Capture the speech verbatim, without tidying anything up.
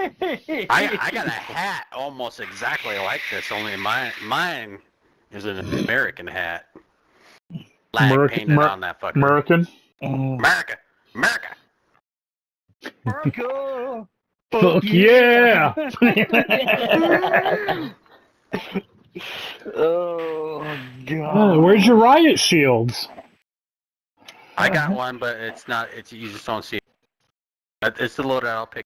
I I got a hat almost exactly like this. Only mine mine is an American hat. Flag American, painted Mer on that fucker. American. America, America. America. Fuck yeah! Oh god. Oh, where's your riot shields? I got one, but it's not. It's you just don't see it. It's the loadout I'll pick.